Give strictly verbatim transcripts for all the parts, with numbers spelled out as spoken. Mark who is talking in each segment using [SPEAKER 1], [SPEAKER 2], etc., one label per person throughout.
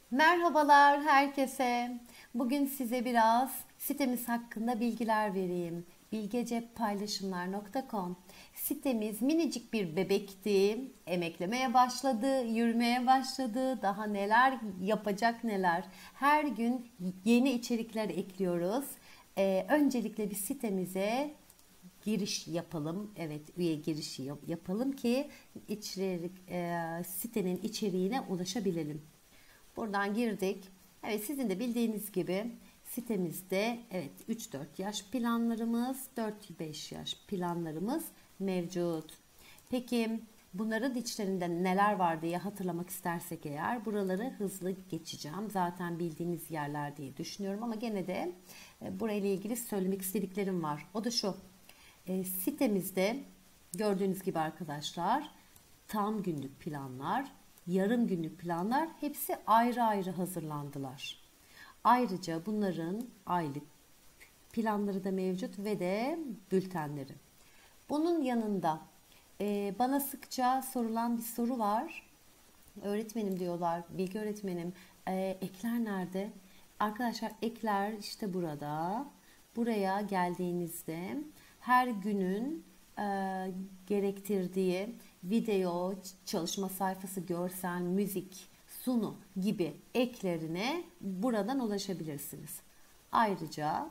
[SPEAKER 1] Merhabalar herkese. Bugün size biraz sitemiz hakkında bilgiler vereyim. bilgecepaylaşımlar nokta com. Sitemiz minicik bir bebekti. Emeklemeye başladı, yürümeye başladı. Daha neler yapacak neler. Her gün yeni içerikler ekliyoruz. Ee, öncelikle bir sitemize giriş yapalım. Evet, üye girişi yapalım ki içerik, e, sitenin içeriğine ulaşabilelim. Buradan girdik. Evet, sizin de bildiğiniz gibi sitemizde evet üç dört yaş planlarımız, dört beş yaş planlarımız mevcut. Peki bunların içlerinde neler var diye hatırlamak istersek eğer buraları hızlı geçeceğim. Zaten bildiğiniz yerler diye düşünüyorum ama gene de e, burayla ilgili söylemek istediklerim var. O da şu. E, sitemizde gördüğünüz gibi arkadaşlar tam günlük planlar, yarım günlük planlar hepsi ayrı ayrı hazırlandılar. Ayrıca bunların aylık planları da mevcut ve de bültenleri. Bunun yanında e, bana sıkça sorulan bir soru var. Öğretmenim diyorlar, bilgi öğretmenim, e, ekler nerede? Arkadaşlar ekler işte burada. Buraya geldiğinizde her günün e, gerektirdiği video, çalışma sayfası, görsel, müzik, sunu gibi eklerine buradan ulaşabilirsiniz. Ayrıca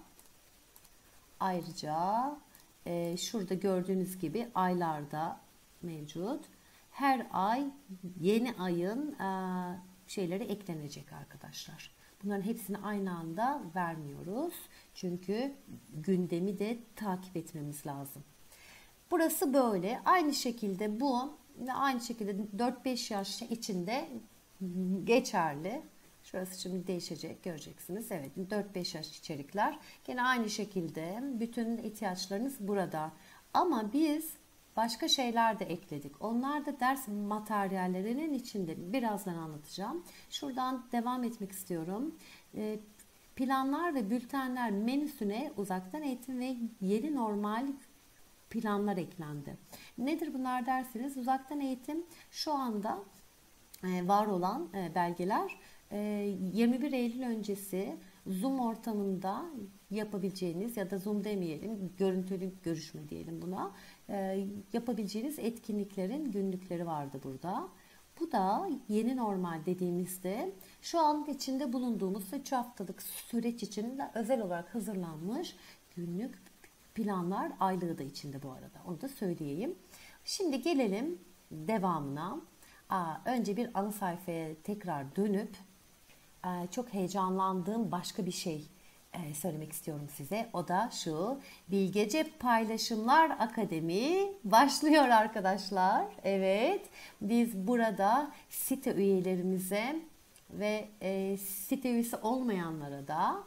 [SPEAKER 1] ayrıca e, şurada gördüğünüz gibi aylarda mevcut. Her ay yeni ayın e, şeyleri eklenecek arkadaşlar. Bunların hepsini aynı anda vermiyoruz. Çünkü gündemi de takip etmemiz lazım. Burası böyle. Aynı şekilde bu aynı şekilde dört beş yaş içinde geçerli. Şurası şimdi değişecek, göreceksiniz. Evet, dört beş yaş içerikler. Gene aynı şekilde bütün ihtiyaçlarınız burada. Ama biz başka şeyler de ekledik. Onlar da ders materyallerinin içinde. Birazdan anlatacağım. Şuradan devam etmek istiyorum. Ee, Planlar ve bültenler menüsüne uzaktan eğitim ve yeni normal planlar eklendi. Nedir bunlar derseniz uzaktan eğitim şu anda e, var olan e, belgeler e, yirmi bir Eylül öncesi Zoom ortamında yapabileceğiniz ya da Zoom demeyelim, görüntülü görüşme diyelim buna, e, yapabileceğiniz etkinliklerin günlükleri vardı burada. Bu da yeni normal dediğimizde şu an içinde bulunduğumuz üç haftalık süreç için de özel olarak hazırlanmış günlük planlar, aylığı da içinde bu arada. Onu da söyleyeyim. Şimdi gelelim devamına. Aa, önce bir ana sayfaya tekrar dönüp e, çok heyecanlandığım başka bir şey e, söylemek istiyorum size. O da şu: Bilgece Paylaşımlar Akademi başlıyor arkadaşlar. Evet, biz burada site üyelerimize ve e, site üyesi olmayanlara da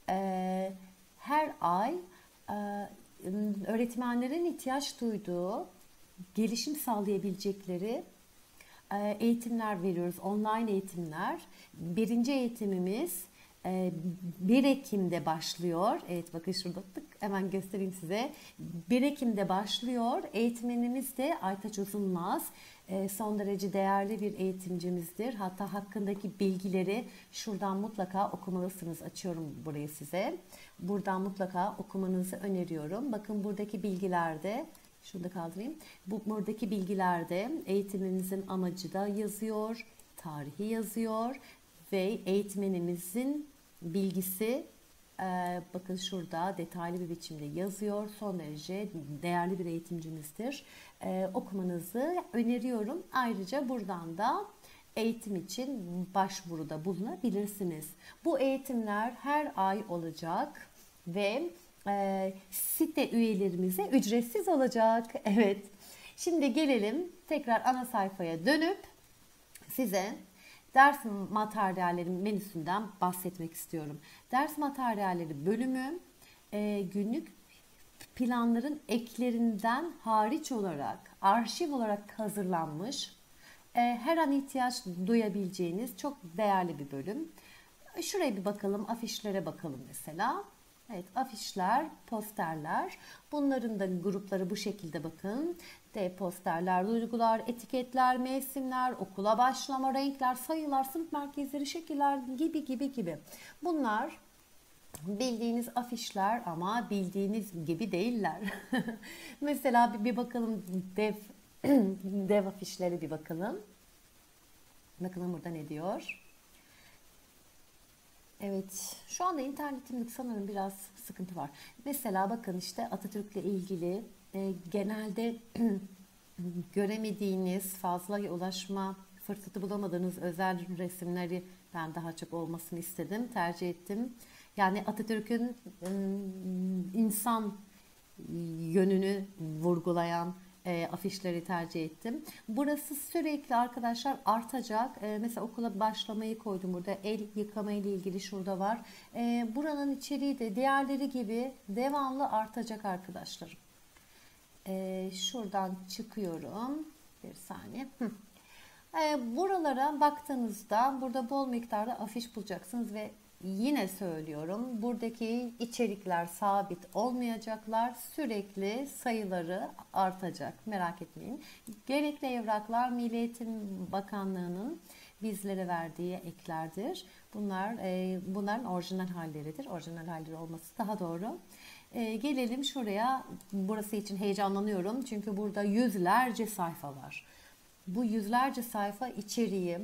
[SPEAKER 1] e, her ay e, öğretmenlerin ihtiyaç duyduğu, gelişim sağlayabilecekleri e, eğitimler veriyoruz. Online eğitimler. Birinci eğitimimiz e, bir Ekim'de başlıyor. Evet, bakın şurada tık, hemen göstereyim size. bir Ekim'de başlıyor. Eğitmenimiz de Aytaç Uzunmaz. E, son derece değerli bir eğitimcimizdir. Hatta hakkındaki bilgileri şuradan mutlaka okumalısınız. Açıyorum burayı size. Buradan mutlaka okumanızı öneriyorum. Bakın buradaki bilgilerde, şunu da kaldırayım. Bu buradaki bilgilerde eğitimimizin amacı da yazıyor, tarihi yazıyor ve eğitmenimizin bilgisi e, bakın şurada detaylı bir biçimde yazıyor. Son derece değerli bir eğitimcimizdir. E, okumanızı öneriyorum. Ayrıca buradan da eğitim için başvuruda bulunabilirsiniz. Bu eğitimler her ay olacak ve e, site üyelerimize ücretsiz olacak. Evet. Şimdi gelelim tekrar ana sayfaya dönüp size ders materyalleri menüsünden bahsetmek istiyorum. Ders materyalleri bölümü e, günlük planların eklerinden hariç olarak arşiv olarak hazırlanmış, e, her an ihtiyaç duyabileceğiniz çok değerli bir bölüm. Şuraya bir bakalım, afişlere bakalım mesela. Evet, afişler, posterler. Bunların da grupları bu şekilde bakın. Dev posterler, duygular, etiketler, mevsimler, okula başlama, renkler, sayılar, sınıf merkezleri, şekiller gibi gibi gibi. Bunlar bildiğiniz afişler ama bildiğiniz gibi değiller. Mesela bir, bir bakalım dev dev afişlere bir bakalım. Bakalım burada ne diyor. Evet, şu anda internetimde sanırım biraz sıkıntı var. Mesela bakın işte Atatürk'le ilgili e, genelde göremediğiniz, fazla ulaşma fırsatı bulamadığınız özel resimleri ben daha çok olmasını istedim, tercih ettim. Yani Atatürk'ün insan yönünü vurgulayan e, afişleri tercih ettim. Burası sürekli arkadaşlar artacak. E, mesela okula başlamayı koydum burada. El yıkama ile ilgili şurada var. E, buranın içeriği de diğerleri gibi devamlı artacak arkadaşlar. E, şuradan çıkıyorum. Bir saniye. E, buralara baktığınızda burada bol miktarda afiş bulacaksınız ve yine söylüyorum, buradaki içerikler sabit olmayacaklar, sürekli sayıları artacak, merak etmeyin. Gerekli evraklar Milli Eğitim Bakanlığı'nın bizlere verdiği eklerdir. Bunlar e, bunların orijinal halleridir. Orijinal halleri olması daha doğru. E, gelelim şuraya. Burası için heyecanlanıyorum çünkü burada yüzlerce sayfa var. Bu yüzlerce sayfa içeriği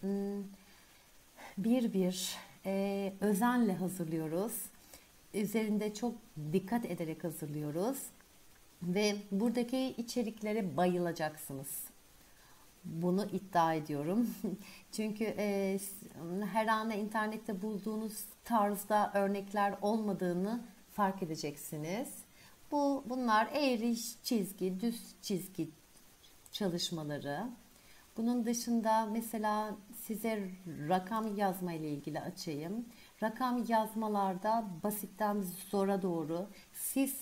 [SPEAKER 1] bir bir e, özenle hazırlıyoruz. Üzerinde çok dikkat ederek hazırlıyoruz. Ve buradaki içeriklere bayılacaksınız. Bunu iddia ediyorum. Çünkü e, her an internette bulduğunuz tarzda örnekler olmadığını fark edeceksiniz. Bu bunlar eğri çizgi, düz çizgi çalışmaları. Bunun dışında mesela size rakam yazma ile ilgili açayım. Rakam yazmalarda basitten zora doğru siz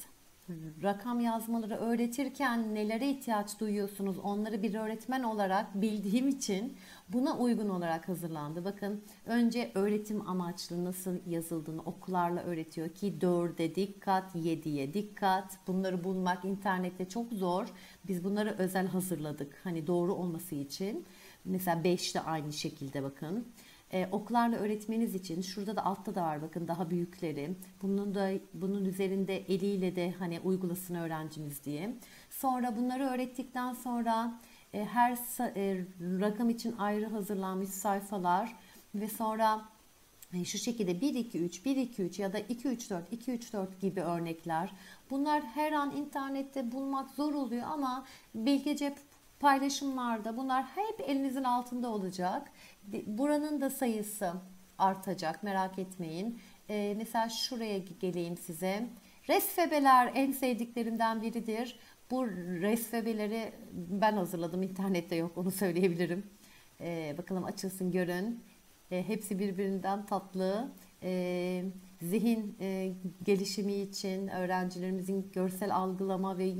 [SPEAKER 1] rakam yazmaları öğretirken nelere ihtiyaç duyuyorsunuz onları bir öğretmen olarak bildiğim için buna uygun olarak hazırlandı. Bakın önce öğretim amaçlı nasıl yazıldığını okullarla öğretiyor ki dörde dikkat, yediye dikkat. Bunları bulmak internette çok zor. Biz bunları özel hazırladık. Hani doğru olması için. Mesela beşte aynı şekilde bakın. Ee, oklarla öğretmeniz için şurada da altta da var bakın daha büyükleri. Bunun da bunun üzerinde eliyle de hani uygulasın öğrencimiz diye. Sonra bunları öğrettikten sonra e, her e, rakam için ayrı hazırlanmış sayfalar ve sonra e, şu şekilde bir iki üç, bir iki üç ya da iki üç dört, iki üç dört gibi örnekler. Bunlar her an internette bulmak zor oluyor ama Bilge Cep paylaşımlarda bunlar hep elinizin altında olacak. Buranın da sayısı artacak, merak etmeyin. Ee, mesela şuraya geleyim size. Resfebeler en sevdiklerimden biridir. Bu resfebeleri ben hazırladım. İnternette yok, onu söyleyebilirim. Ee, bakalım açılsın görün. Ee, hepsi birbirinden tatlı. Ee, zihin e, gelişimi için öğrencilerimizin görsel algılama ve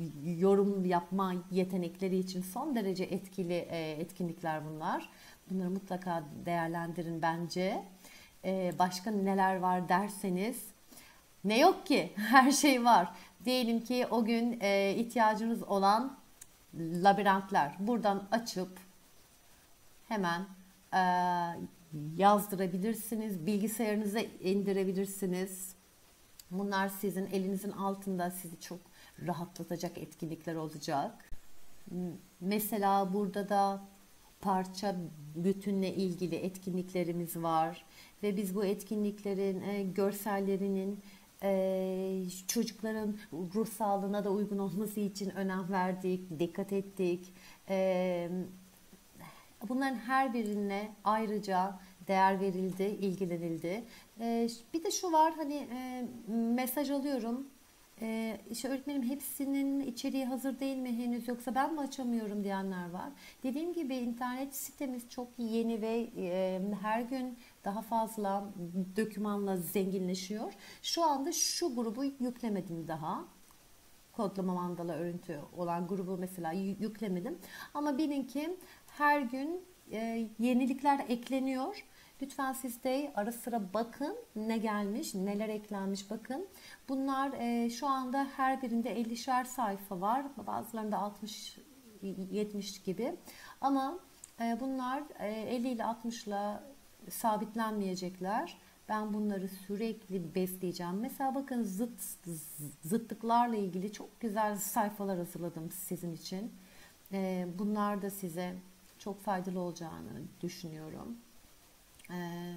[SPEAKER 1] yorum yapma yetenekleri için son derece etkili e, etkinlikler bunlar. Bunları mutlaka değerlendirin bence. E, başka neler var derseniz ne yok ki? Her şey var. Diyelim ki o gün e, ihtiyacınız olan labirentler. Buradan açıp hemen e, yazdırabilirsiniz. Bilgisayarınıza indirebilirsiniz. Bunlar sizin elinizin altında sizi çok rahatlatacak etkinlikler olacak. Mesela burada da parça bütünle ilgili etkinliklerimiz var ve biz bu etkinliklerin e, görsellerinin e, çocukların ruh sağlığına da uygun olması için önem verdik, dikkat ettik. E, bunların her birine ayrıca değer verildi, ilgilenildi. E, bir de şu var hani e, mesaj alıyorum. Ee, işte öğretmenim hepsinin içeriği hazır değil mi henüz yoksa ben mi açamıyorum diyenler var. Dediğim gibi internet sitemiz çok yeni ve e, her gün daha fazla dokümanla zenginleşiyor. Şu anda şu grubu yüklemedim daha. Kodlama mandala örüntü olan grubu mesela yüklemedim. Ama bilin ki her gün e, yenilikler ekleniyor Lütfen siz de ara sıra bakın ne gelmiş, neler eklenmiş bakın. Bunlar e, şu anda her birinde ellişer sayfa var. Bazılarında altmış yetmiş gibi. Ama e, bunlar e, elli ile altmış ile sabitlenmeyecekler. Ben bunları sürekli besleyeceğim. Mesela bakın zıt zıtlıklarla ilgili çok güzel sayfalar hazırladım sizin için. E, bunlar da size çok faydalı olacağını düşünüyorum. Ee,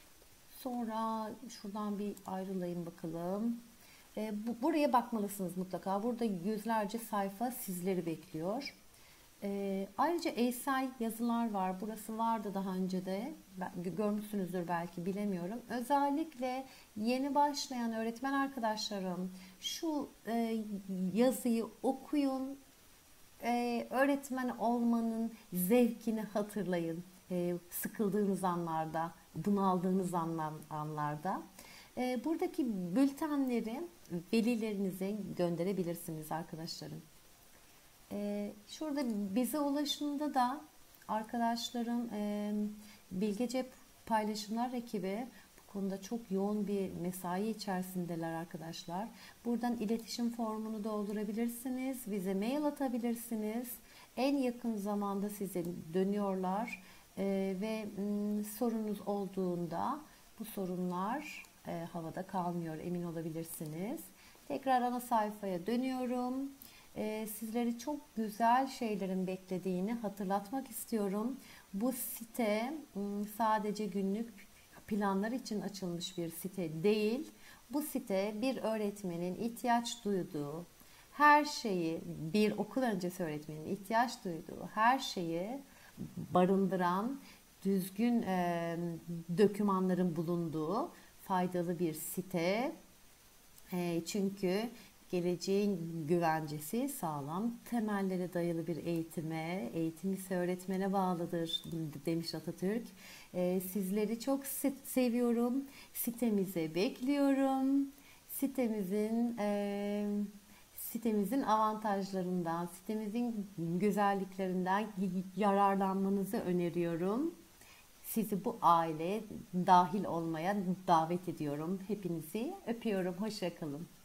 [SPEAKER 1] Sonra şuradan bir ayrılayım bakalım. Ee, bu, buraya bakmalısınız mutlaka. Burada yüzlerce sayfa sizleri bekliyor. Ee, ayrıca Eysel yazılar var. Burası vardı daha önce de. Görmüşsünüzdür belki, bilemiyorum. Özellikle yeni başlayan öğretmen arkadaşlarım şu e, yazıyı okuyun. Ee, öğretmen olmanın zevkini hatırlayın. Ee, sıkıldığınız anlarda, bunaldığınız anlar, anlarda. Ee, buradaki bültenleri velilerinize gönderebilirsiniz arkadaşlarım. Ee, şurada bize ulaşımda da arkadaşlarım e, Bilge Cep Paylaşımlar ekibi bu konuda çok yoğun bir mesai içerisindeler arkadaşlar. Buradan iletişim formunu doldurabilirsiniz, bize mail atabilirsiniz. En yakın zamanda size dönüyorlar Ee, ve m, sorunuz olduğunda bu sorunlar e, havada kalmıyor, emin olabilirsiniz. Tekrar ana sayfaya dönüyorum. Ee, sizleri çok güzel şeylerin beklediğini hatırlatmak istiyorum. Bu site sadece günlük planlar için açılmış bir site değil. Bu site bir öğretmenin ihtiyaç duyduğu her şeyi, bir okul öncesi öğretmenin ihtiyaç duyduğu her şeyi barındıran, düzgün e, dokümanların bulunduğu faydalı bir site. E, çünkü geleceğin güvencesi sağlam temellere dayalı bir eğitime, eğitim ise öğretmene bağlıdır demiş Atatürk. E, sizleri çok seviyorum. Sitemize bekliyorum. Sitemizin e, sitemizin avantajlarından, sitemizin güzelliklerinden yararlanmanızı öneriyorum. Sizi bu aileye dahil olmaya davet ediyorum. Hepinizi öpüyorum. Hoşça kalın.